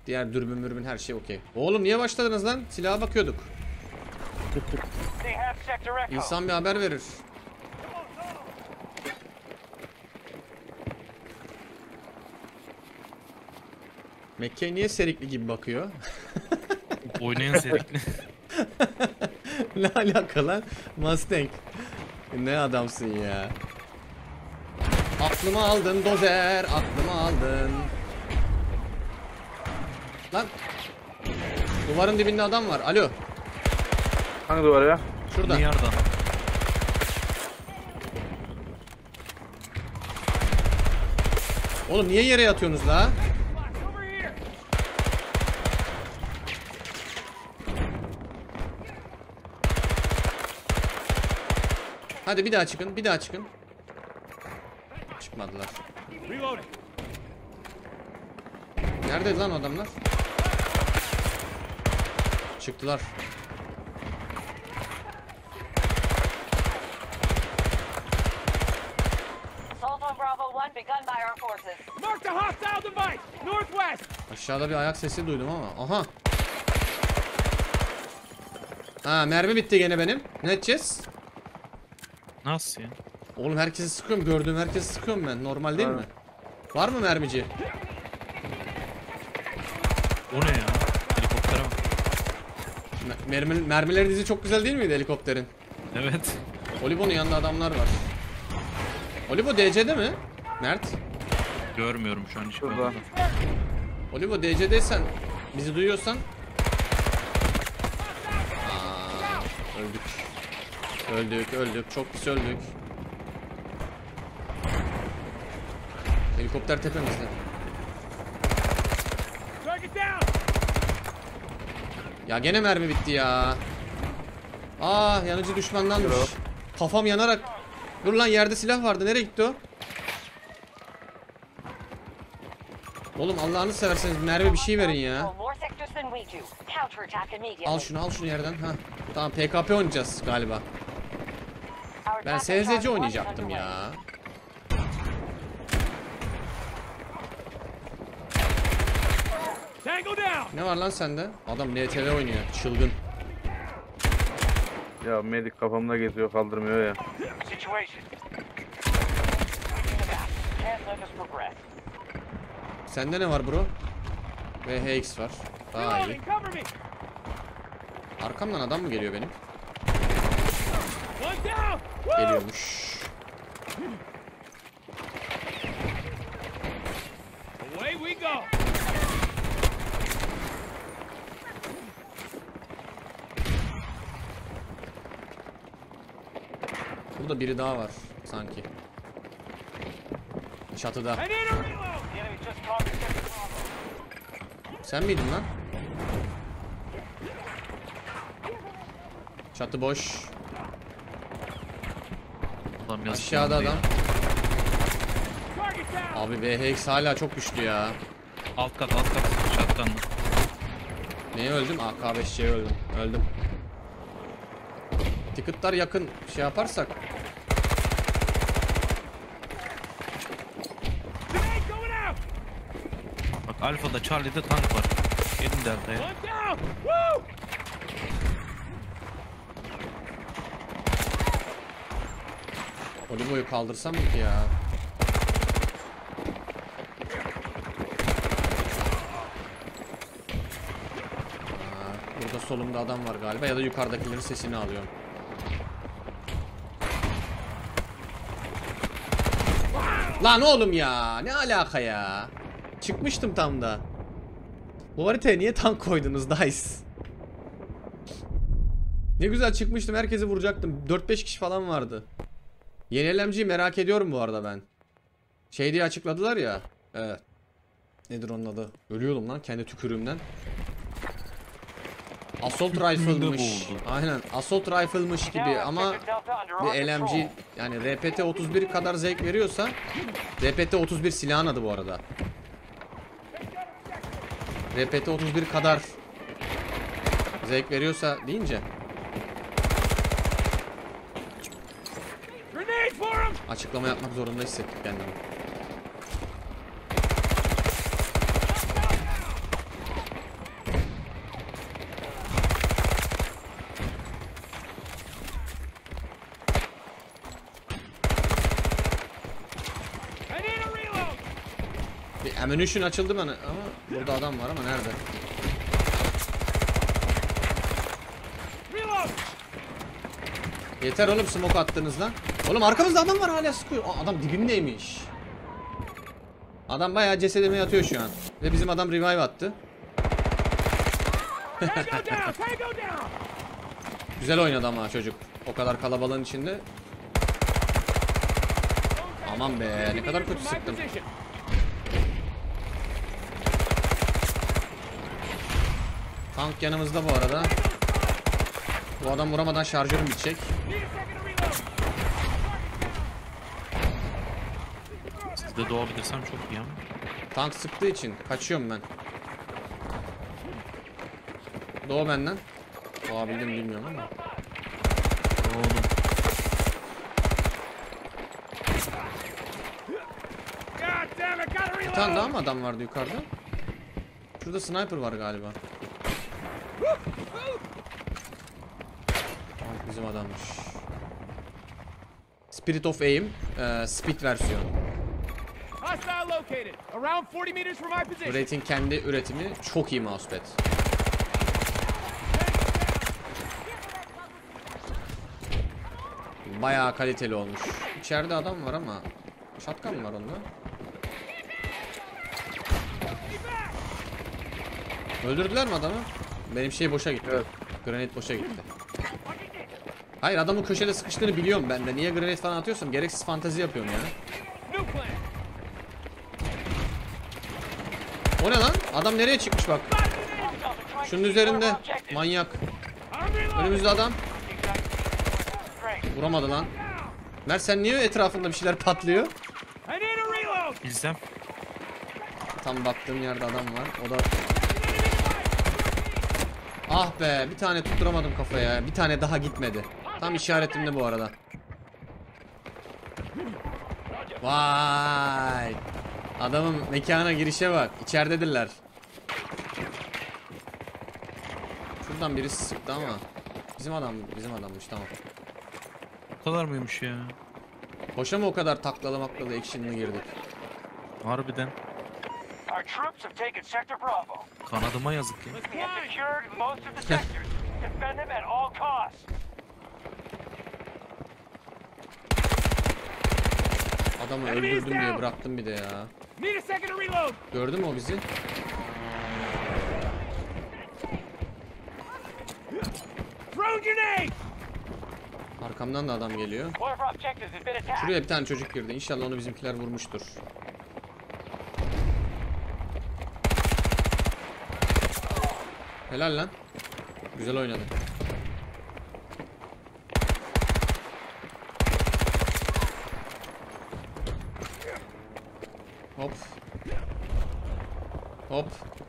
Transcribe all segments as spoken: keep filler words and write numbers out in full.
Diğer dürbün mürbün her şey okey. Oğlum niye başladınız lan? Silaha bakıyorduk. İnsan bir haber verir. McKay niye serikli gibi bakıyor? Oynayan serikli. Ne alaka lan? Mustang. Ne adamsın ya. Aklımı aldın dozer. Aklımı aldın. Lan. Duvarın dibinde adam var. Alo. Hangi duvar ya? Şurada. Ne yardan? Oğlum niye yere yatıyorsunuz la? Hadi bir daha çıkın, bir daha çıkın. Çıkmadılar. Nerede lan adamlar? Çıktılar. Aşağıda bir ayak sesi duydum ama. Aha. Ha, mermi bitti gene benim. Ne edeceğiz? Nasıl ya? Oğlum herkesi sıkıyorum. Gördüğüm herkesi sıkıyorum ben. Normal değil mi? Var mı mermici? O ne ya? Helikoptere bak. Mermi, mermilerin izi çok güzel değil miydi helikopterin? Evet. Olivo'nun yanında adamlar var. Olivo D C'de mi? Mert. Görmüyorum şu an hiç. Şurada. Olivo D C'deysen, bizi duyuyorsan. Aa, öldük. Öldük, öldük. Çok pis öldük. Helikopter tepemizde. Ya gene mermi bitti ya. Aa, yanıcı düşmandanmış. Kafam yanarak. Dur lan, yerde silah vardı. Nereye gitti o? Oğlum Allah'ını severseniz mermi bir şey verin ya. Al şunu, al şunu yerden. Ha. Tamam, P K P oynayacağız galiba. Ben S Z C oynayacaktım ya. Ne var lan sende? Adam N T V oynuyor. Çılgın. Ya medik kafamda geziyor, kaldırmıyor ya. Sende ne var bro? V H X var. Daha iyi. Arkamdan adam mı geliyor benim? Geliyormuş. Burada biri daha var sanki. Çatıda. Sen miydin lan? Çatı boş. Adam Aşağıda adam. Abi V H X hala çok güçlü ya. Alt kat, alt kat. Shotgun'la. Neye öldüm? A K beş C'ye öldüm. Öldüm. Ticket'lar yakın şey yaparsak. Bak Alfa'da, Charlie'de tank var. Gelin Delta'ya. Olivo'yu kaldırsam mı ki ya? Aa, burada solumda adam var galiba, ya da yukarıdakilerin sesini alıyorum. Lan oğlum ya, ne alaka ya? Çıkmıştım tam da. Bu haritaya niye tank koydunuz Dice? Ne güzel çıkmıştım, herkesi vuracaktım. dört beş kişi falan vardı. Yeni L M G'yi merak ediyorum bu arada ben. Şey diye açıkladılar ya. Evet. Nedir onun adı? Ölüyordum lan kendi tükürüğümden. Assault Rifle'mış. Aynen. Assault Rifle'mış gibi ama bir L M G, yani R P T otuz bir kadar zevk veriyorsa, R P T otuz bir silahın adı bu arada. R P T otuz bir kadar zevk veriyorsa deyince açıklama yapmak zorunda hissettik kendimi. Ammunition açıldı bana ama burada adam var ama nerede? Yeter oğlum smoke attınız lan. Oğlum arkamızda adam var hala sıkıyor. Aa, adam dibimdeymiş. Adam bayağı cesedime yatıyor şu an. Ve bizim adam revive attı. Güzel oynadı ama çocuk. O kadar kalabalığın içinde. Aman be ne kadar kötü sıktım. Tank yanımızda bu arada. Bu adam vuramadan şarjörüm bitecek. Siz de doğabilirsem çok iyi ama. Tank sıktığı için kaçıyorum ben. Doğu benden. Doğabildim bilmiyorum ama. Oğlum. Bir tane daha mı adam vardı yukarıda? Şurada sniper var galiba. Tank bizim adammış. Spirit of Aim, e, Speed versiyon. Rating kendi üretimi çok iyi mousepad. Bayağı kaliteli olmuş. İçeride adam var ama shotgun mı var onda? Öldürdüler mi adamı? Benim şey boşa gitti. Evet. Granate boşa gitti. Hayır adamın köşede sıkıştığını biliyorum ben de. Niye granate falan atıyorsam gereksiz fantezi yapıyorum ya. O ne lan? Adam nereye çıkmış bak. Şunun üzerinde. Manyak. Önümüzde adam. Vuramadı lan. Mert sen niye etrafında bir şeyler patlıyor? Bilsem. Tam baktığım yerde adam var. O da... Ah be bir tane tutturamadım kafaya. Bir tane daha gitmedi. Tam işaretimde bu arada. Vay. Adamın mekana girişe bak. İçeridedirler. Şuradan birisi sıktı ama. Bizim adam bizim adammış tamam. O kadar mıymış ya? Boşa mı o kadar taklalı maklalı action'lı girdik? Harbiden. Our troops have taken sector Bravo. Kanadıma yazık ya. We have secured most of the sectors. Defend them at all costs. Adamı öldürdüm diye bıraktım bir de ya. Need a second to reload. Gördü mü o bizi? Throw grenade. Arkamdan da adam geliyor. One of our objectives has been attacked. Şuraya bir tane çocuk girdi. İnşallah onu bizimkiler vurmuştur. Helal lan. Güzel oynadı. Hop. Hop.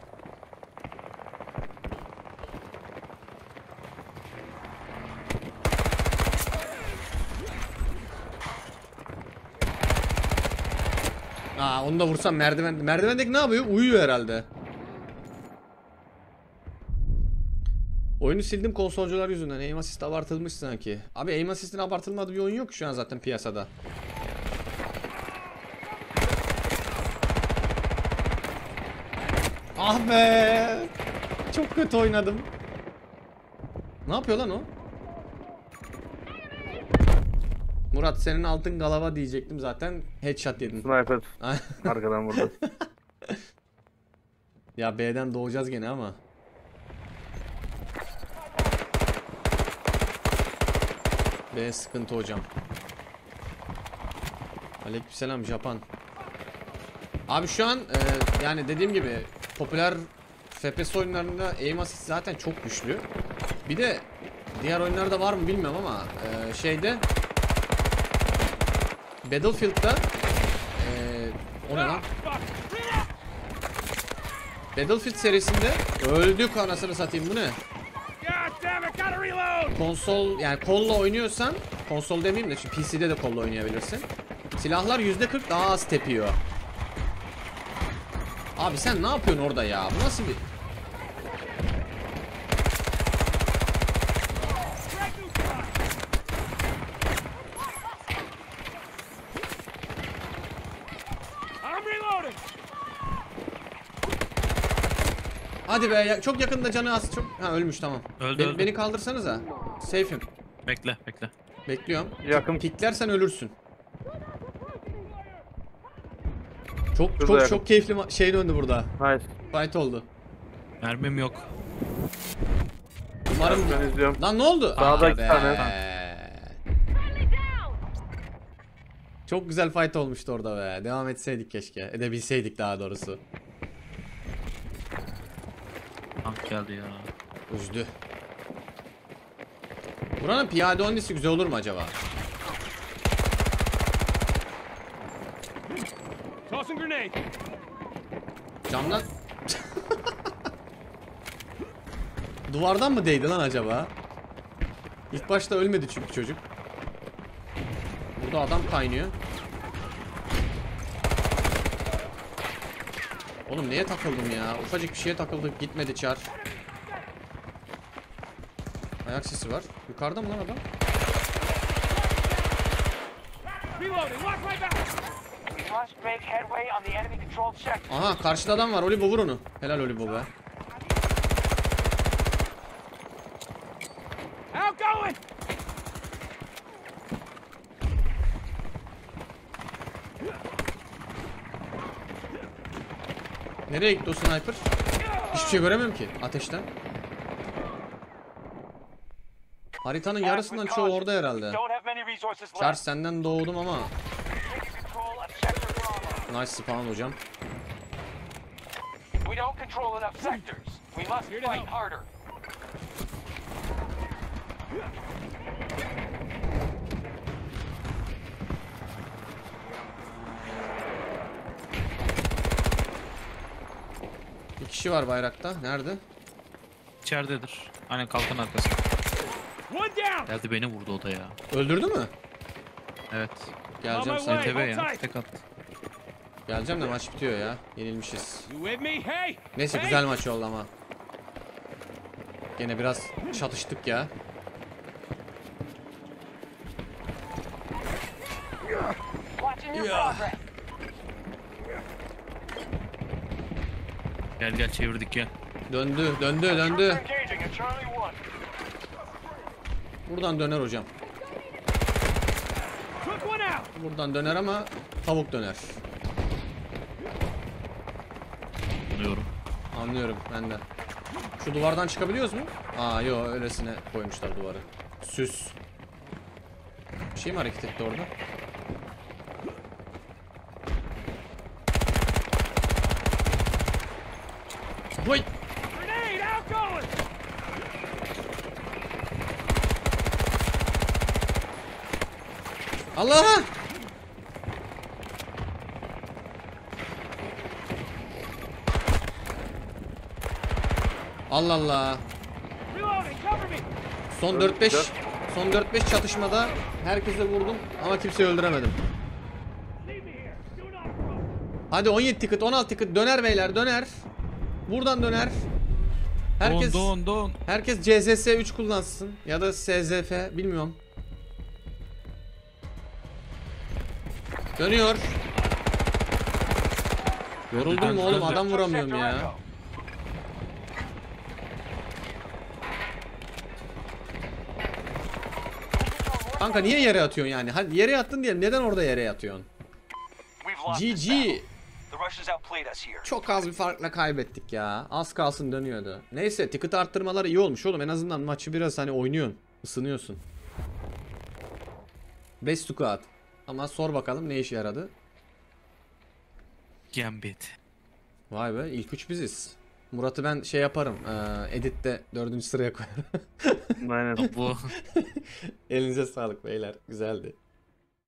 Aa onu da vursam merdiven merdivendeki ne yapıyor? Uyuyor herhalde. Oyunu sildim konsolcular yüzünden. Aim assist abartılmış sanki. Abi aim assist'in abartılmadığı bir oyun yok şu an zaten piyasada. Ah be! Çok kötü oynadım. Ne yapıyor lan o? Murat senin altın galava diyecektim zaten. Headshot yedin. Sniper arkadan vurdu. Ya B'den doğacağız gene ama. B sıkıntı hocam. Aleykümselam Japan. Abi şu an e, yani dediğim gibi popüler F P S oyunlarında aim assist zaten çok güçlü. Bir de diğer oyunlarda var mı bilmiyorum ama e, şeyde Battlefield'da e, o ne lan? Battlefield serisinde öldük anasını satayım bu ne? Konsol yani kolla oynuyorsan konsol demeyeyim de şu P C'de de kolla oynayabilirsin. Silahlar yüzde kırk daha az tepiyor. Abi sen ne yapıyorsun orada ya? Bu nasıl bir... Hadi be ya, çok yakında canı az çok. Ha ölmüş tamam. Öldü, Be- öldü. Beni kaldırsanıza. Safe'im. Bekle bekle. Bekliyorum. Yakın. Piklersen ölürsün. Çok Şurada çok yakın. çok keyifli ma- şey döndü burada. Nice. Fight oldu. Mermim yok. Umarım. Ben izliyorum. Lan ne oldu? Sağda Aa iki be. tane. Çok güzel fight olmuştu orada be. Devam etseydik keşke. Edebilseydik daha doğrusu. Tank geldi ya. Üzdü. Buranın piyade onlisi güzel olur mu acaba? Tossing grenade. Camdan... Duvardan mı değdi lan acaba? İlk başta ölmedi çünkü çocuk. Burada adam kaynıyor. Oğlum neye takıldım ya? Ufacık bir şeye takıldık, gitmedi çar. Ayak sesi var. Yukarıda mı lan adam? Reloading. Watch my back. We must make headway on the enemy controlled sector. Aha karşıda adam var. Olibo vur onu. Helal Olibo be. Outgoing. Nereye gitti o sniper? Hiçbir şey göremiyorum ki ateşten. Haritanın yarısından çoğu orada herhalde. Don't have many resources Çar left. senden doğdum ama. Taking control of sector Bravo. Nice spawn hocam. We don't control enough sectors. We must fight harder. Bir kişi var bayrakta. Nerede? İçeridedir. Aynen kalkan arkası. One down. Geldi beni vurdu o da ya. Öldürdü mü? Evet. Geleceğim On my sana. way. T V ya. Outside. Tek attı. Geleceğim de maç bitiyor ya. Yenilmişiz. You with me? Hey. Neyse Hey. güzel maç oldu ama. Gene biraz çatıştık ya. Watching your Yeah. progress. Gel gel çevirdik gel. Döndü, döndü, döndü. Engaging at Charlie one. Buradan döner hocam. Took one out. Buradan döner ama tavuk döner. Buluyorum. Anlıyorum ben de. Şu duvardan çıkabiliyoruz mu? Aa yo öylesine koymuşlar duvarı. Süs. Bir şey mi hareket etti orada? Vay! Grenade outgoing. Allah! Allah Allah. Reloading. Cover me. Son dört beş son dört beş çatışmada herkese vurdum ama kimseyi öldüremedim. Leave me here. Do not approach. Hadi on yedi ticket, on altı ticket döner beyler döner. Buradan döner. Herkes Don don don. herkes C Z S üç kullansın ya da S Z F bilmiyorum. Dönüyor. Yoruldun mu oğlum adam vuramıyorum Sector ya. Echo. Kanka niye yere atıyorsun yani? Hadi yere yattın diyelim. Neden orada yere yatıyorsun? We've lost G this G. battle. The Russians outplayed us here. Çok az bir farkla kaybettik ya. Az kalsın dönüyordu. Neyse ticket arttırmalar iyi olmuş oğlum. En azından maçı biraz hani oynuyorsun. Isınıyorsun. beş squad. Ama sor bakalım ne işe yaradı. Gambit. Vay be ilk üç biziz. Murat'ı ben şey yaparım. E, editte dördüncü sıraya koyarım. Aynen. Bu Elinize sağlık beyler. Güzeldi.